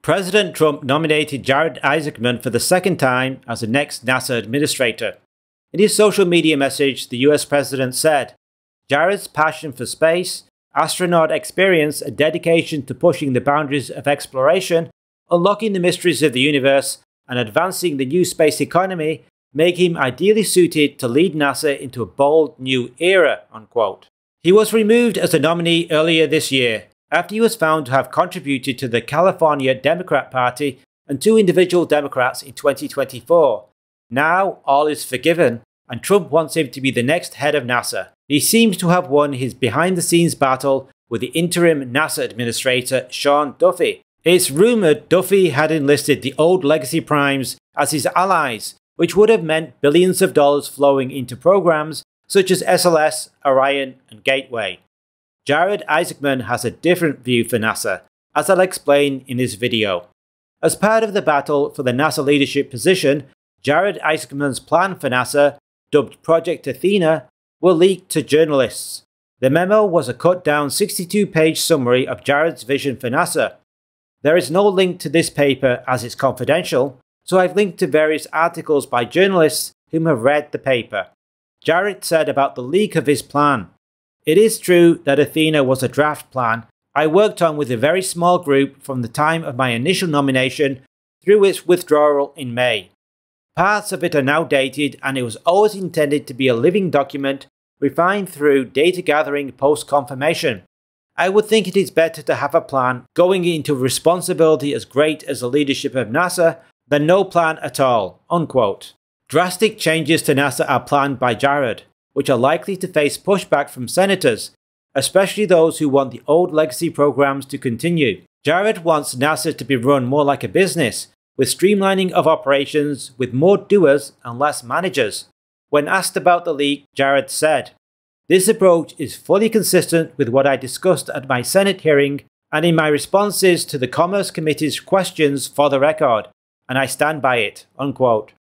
President Trump nominated Jared Isaacman for the second time as the next NASA administrator. In his social media message, the US president said, "Jared's passion for space, astronaut experience, and dedication to pushing the boundaries of exploration, unlocking the mysteries of the universe, and advancing the new space economy make him ideally suited to lead NASA into a bold new era." Unquote. He was removed as a nominee earlier this year, after he was found to have contributed to the California Democrat Party and 2 individual Democrats in 2024. Now, all is forgiven, and Trump wants him to be the next head of NASA. He seems to have won his behind-the-scenes battle with the interim NASA administrator, Sean Duffy. It's rumoured Duffy had enlisted the old legacy primes as his allies, which would have meant billions of dollars flowing into programs such as SLS, Orion, and Gateway. Jared Isaacman has a different view for NASA, as I'll explain in this video. As part of the battle for the NASA leadership position, Jared Isaacman's plan for NASA, dubbed Project Athena, were leaked to journalists. The memo was a cut-down 62-page summary of Jared's vision for NASA. There is no link to this paper as it's confidential, so I've linked to various articles by journalists whom have read the paper. Jared said about the leak of his plan, "It is true that Athena was a draft plan I worked on with a very small group from the time of my initial nomination through its withdrawal in May. Parts of it are now dated, and it was always intended to be a living document refined through data gathering post-confirmation. I would think it is better to have a plan going into responsibility as great as the leadership of NASA than no plan at all." Unquote. Drastic changes to NASA are planned by Jared, which are likely to face pushback from senators, especially those who want the old legacy programs to continue. Jared wants NASA to be run more like a business, with streamlining of operations with more doers and less managers. When asked about the leak, Jared said, "This approach is fully consistent with what I discussed at my Senate hearing and in my responses to the Commerce Committee's questions for the record, and I stand by it." Unquote.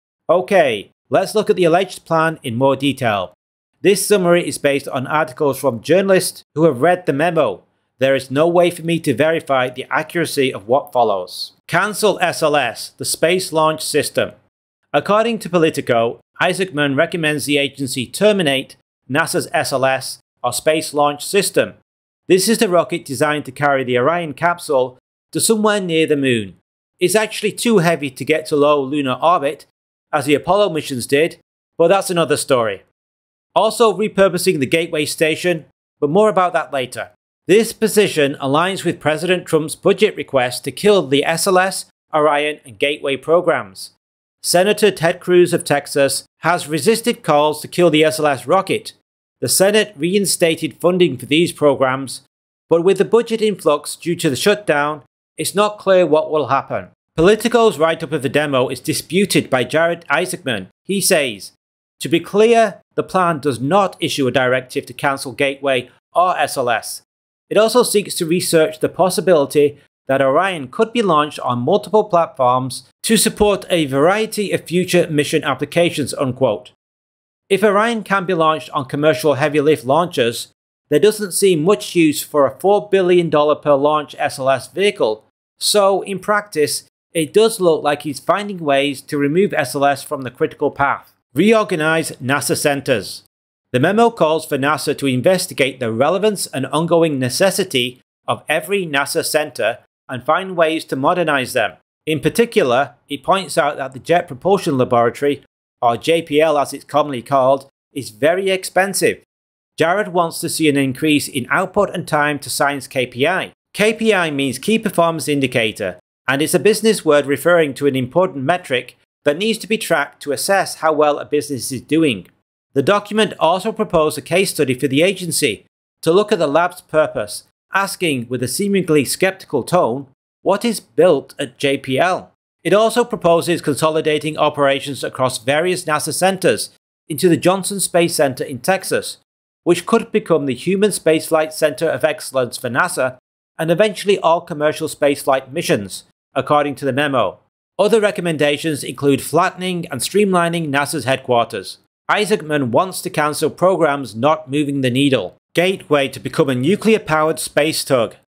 Okay, let's look at the alleged plan in more detail. This summary is based on articles from journalists who have read the memo. There is no way for me to verify the accuracy of what follows. Cancel SLS, the Space Launch System. According to Politico, Isaacman recommends the agency terminate NASA's SLS, or Space Launch System. This is the rocket designed to carry the Orion capsule to somewhere near the Moon. It's actually too heavy to get to low lunar orbit, as the Apollo missions did, but that's another story. Also repurposing the Gateway station, but more about that later. This position aligns with President Trump's budget request to kill the SLS, Orion, and Gateway programs. Senator Ted Cruz of Texas has resisted calls to kill the SLS rocket. The Senate reinstated funding for these programs, but with the budget influx due to the shutdown, it's not clear what will happen. Politico's write-up of the demo is disputed by Jared Isaacman. He says, "To be clear, the plan does not issue a directive to cancel Gateway or SLS. It also seeks to research the possibility that Orion could be launched on multiple platforms to support a variety of future mission applications." Unquote. If Orion can be launched on commercial heavy-lift launchers, there doesn't seem much use for a $4 billion per launch SLS vehicle, so in practice, it does look like he's finding ways to remove SLS from the critical path. Reorganize NASA centers. The memo calls for NASA to investigate the relevance and ongoing necessity of every NASA center and find ways to modernize them. In particular, it points out that the Jet Propulsion Laboratory, or JPL as it's commonly called, is very expensive. Jared wants to see an increase in output and time to science KPI. KPI means Key Performance Indicator, and it's a business word referring to an important metric that needs to be tracked to assess how well a business is doing. The document also proposed a case study for the agency to look at the lab's purpose, asking with a seemingly skeptical tone, what is built at JPL? It also proposes consolidating operations across various NASA centers into the Johnson Space Center in Texas, which could become the Human Spaceflight Center of Excellence for NASA and eventually all commercial spaceflight missions, according to the memo. Other recommendations include flattening and streamlining NASA's headquarters. Isaacman wants to cancel programs not moving the needle. Gateway to become a nuclear-powered space tug.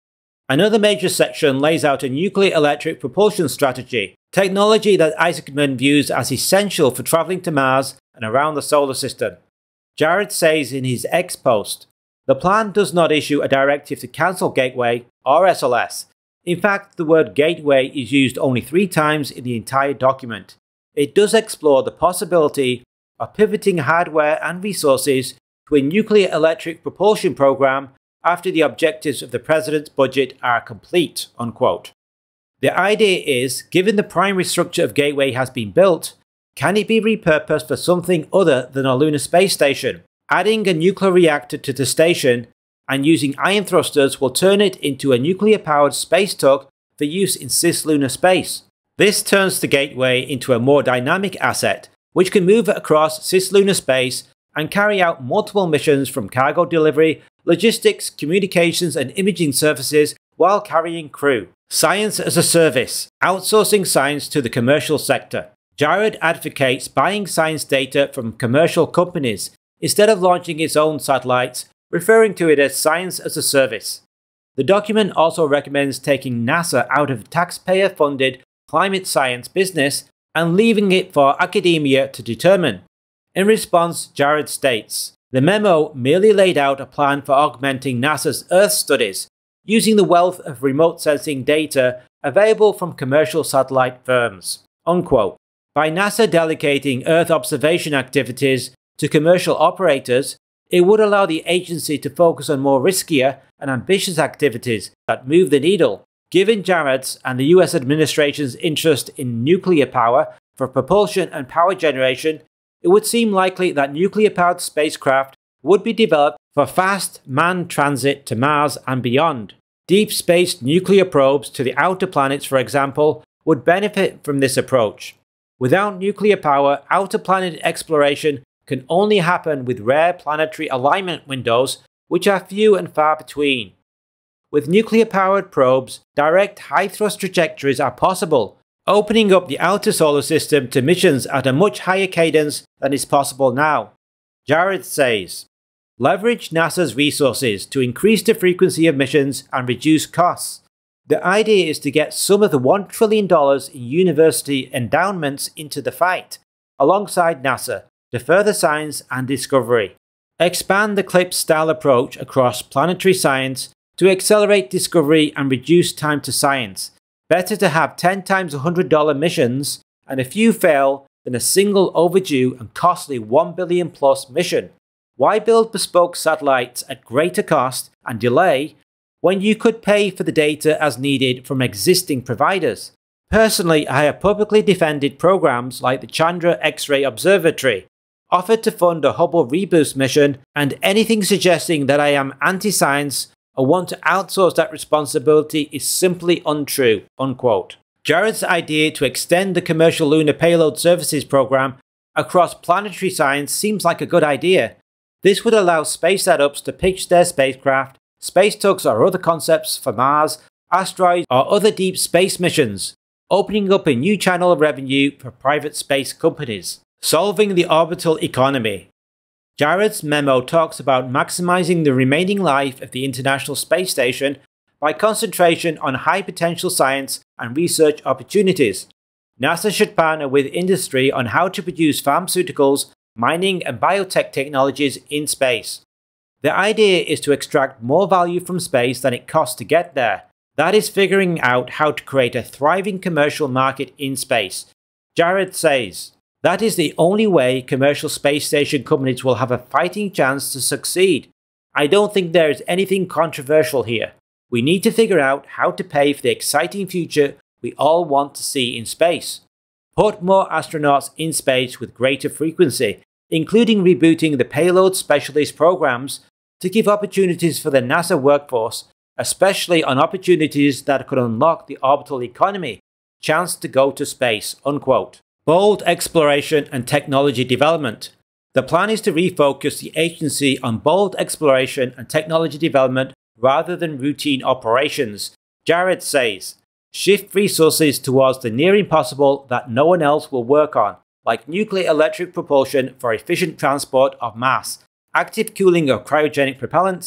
Another major section lays out a nuclear electric propulsion strategy, technology that Isaacman views as essential for travelling to Mars and around the solar system. Jared says in his X post, "The plan does not issue a directive to cancel Gateway or SLS. In fact, the word gateway is used only 3 times in the entire document. It does explore the possibility of pivoting hardware and resources to a nuclear electric propulsion program after the objectives of the President's budget are complete." Unquote. The idea is, given the primary structure of Gateway has been built, can it be repurposed for something other than a lunar space station? Adding a nuclear reactor to the station and using ion thrusters will turn it into a nuclear-powered space tug for use in cislunar space. This turns the Gateway into a more dynamic asset, which can move across cislunar space and carry out multiple missions from cargo delivery, logistics, communications and imaging services while carrying crew. Science as a service, outsourcing science to the commercial sector. Jared advocates buying science data from commercial companies instead of launching its own satellites, referring to it as science as a service. The document also recommends taking NASA out of taxpayer-funded climate science business and leaving it for academia to determine. In response, Jared states, "The memo merely laid out a plan for augmenting NASA's Earth studies, using the wealth of remote sensing data available from commercial satellite firms." Unquote. By NASA delegating Earth observation activities to commercial operators, it would allow the agency to focus on more riskier and ambitious activities that move the needle. Given Jared's and the US administration's interest in nuclear power for propulsion and power generation, it would seem likely that nuclear-powered spacecraft would be developed for fast manned transit to Mars and beyond. Deep space nuclear probes to the outer planets, for example, would benefit from this approach. Without nuclear power, outer planet exploration can only happen with rare planetary alignment windows, which are few and far between. With nuclear-powered probes, direct high-thrust trajectories are possible, opening up the outer solar system to missions at a much higher cadence than is possible now. Jared says, "Leverage NASA's resources to increase the frequency of missions and reduce costs. The idea is to get some of the $1 trillion in university endowments into the fight, alongside NASA, to further science and discovery. Expand the CLIPS-style approach across planetary science to accelerate discovery and reduce time to science. Better to have 10 times $100 missions and a few fail than a single overdue and costly $1 billion plus mission. Why build bespoke satellites at greater cost and delay when you could pay for the data as needed from existing providers? Personally, I have publicly defended programs like the Chandra X-ray Observatory, offered to fund a Hubble reboost mission, and anything suggesting that I am anti-science or want to outsource that responsibility is simply untrue." Unquote. Jared's idea to extend the commercial lunar payload services program across planetary science seems like a good idea. This would allow space setups to pitch their spacecraft, space tugs or other concepts for Mars, asteroids or other deep space missions, opening up a new channel of revenue for private space companies. Solving the orbital economy. Jared's memo talks about maximizing the remaining life of the International Space Station by concentration on high-potential science and research opportunities. NASA should partner with industry on how to produce pharmaceuticals, mining and biotech technologies in space. The idea is to extract more value from space than it costs to get there. That is figuring out how to create a thriving commercial market in space. Jared says, "That is the only way commercial space station companies will have a fighting chance to succeed. I don't think there is anything controversial here. We need to figure out how to pay for the exciting future we all want to see in space. Put more astronauts in space with greater frequency, including rebooting the payload specialist programs to give opportunities for the NASA workforce, especially on opportunities that could unlock the orbital economy, chance to go to space." Unquote. Bold exploration and technology development. The plan is to refocus the agency on bold exploration and technology development rather than routine operations. Jared says, "Shift resources towards the near impossible that no one else will work on, like nuclear electric propulsion for efficient transport of mass, active cooling of cryogenic propellants,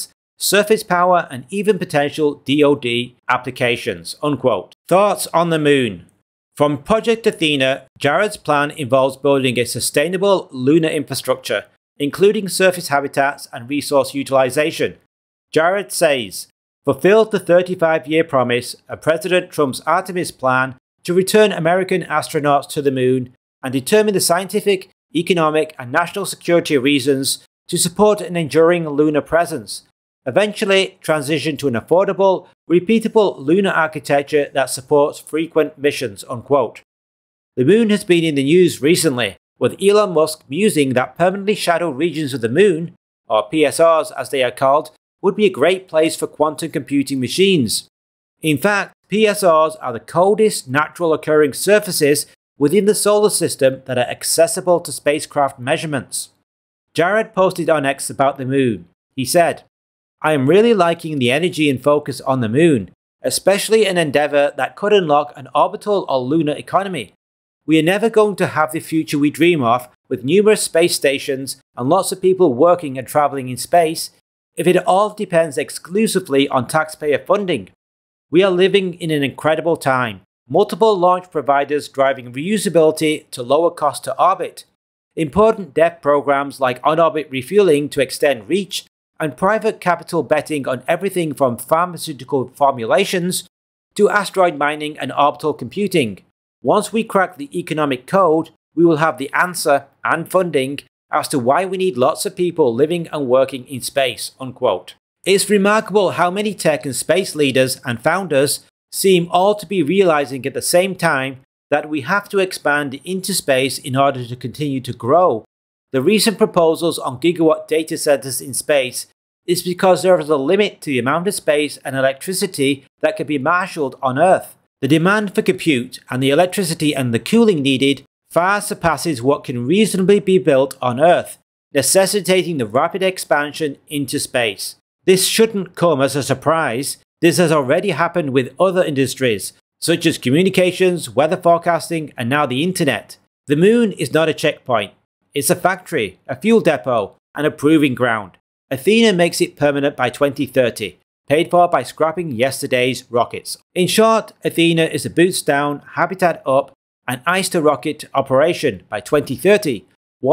surface power, and even potential DoD applications." Unquote. Thoughts on the moon. From Project Athena, Jared's plan involves building a sustainable lunar infrastructure, including surface habitats and resource utilization. Jared says, "Fulfilled the 35-year promise of President Trump's Artemis plan to return American astronauts to the moon and determine the scientific, economic, and national security reasons to support an enduring lunar presence. Eventually transition to an affordable, repeatable lunar architecture that supports frequent missions." Unquote. The moon has been in the news recently, with Elon Musk musing that permanently shadowed regions of the moon, or PSRs as they are called, would be a great place for quantum computing machines. In fact, PSRs are the coldest natural occurring surfaces within the solar system that are accessible to spacecraft measurements. Jared posted on X about the moon. He said, "I am really liking the energy and focus on the moon, especially an endeavor that could unlock an orbital or lunar economy. We are never going to have the future we dream of with numerous space stations and lots of people working and traveling in space if it all depends exclusively on taxpayer funding. We are living in an incredible time. Multiple launch providers driving reusability to lower cost to orbit, important dev programs like on-orbit refueling to extend reach, and private capital betting on everything from pharmaceutical formulations to asteroid mining and orbital computing. Once we crack the economic code, we will have the answer and funding as to why we need lots of people living and working in space." Unquote. It's remarkable how many tech and space leaders and founders seem all to be realizing at the same time that we have to expand into space in order to continue to grow. The recent proposals on gigawatt data centers in space is because there is a limit to the amount of space and electricity that can be marshaled on Earth. The demand for compute and the electricity and the cooling needed far surpasses what can reasonably be built on Earth, necessitating the rapid expansion into space. This shouldn't come as a surprise. This has already happened with other industries, such as communications, weather forecasting, and now the internet. The moon is not a checkpoint. It's a factory, a fuel depot, and a proving ground. Athena makes it permanent by 2030, paid for by scrapping yesterday's rockets. In short, Athena is a boots down, habitat up, and ice to rocket operation by 2030,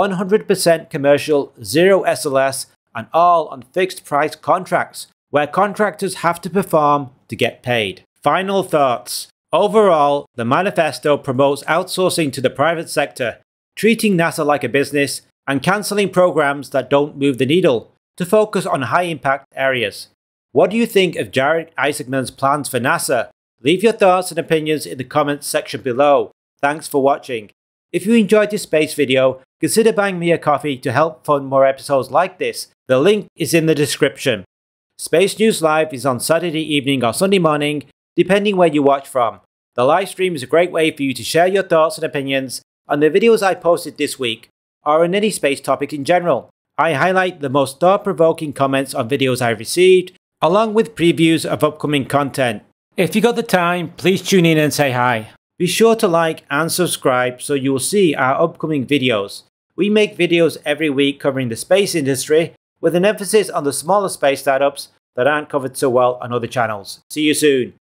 100% commercial, zero SLS, and all on fixed price contracts, where contractors have to perform to get paid. Final thoughts. Overall, the manifesto promotes outsourcing to the private sector, treating NASA like a business, and cancelling programs that don't move the needle, to focus on high-impact areas. What do you think of Jared Isaacman's plans for NASA? Leave your thoughts and opinions in the comments section below. Thanks for watching. If you enjoyed this space video, consider buying me a coffee to help fund more episodes like this. The link is in the description. Space News Live is on Saturday evening or Sunday morning, depending where you watch from. The live stream is a great way for you to share your thoughts and opinions on the videos I posted this week, or on any space topic in general. I highlight the most thought-provoking comments on videos I received, along with previews of upcoming content. If you got the time, please tune in and say hi. Be sure to like and subscribe so you will see our upcoming videos. We make videos every week covering the space industry, with an emphasis on the smaller space startups that aren't covered so well on other channels. See you soon.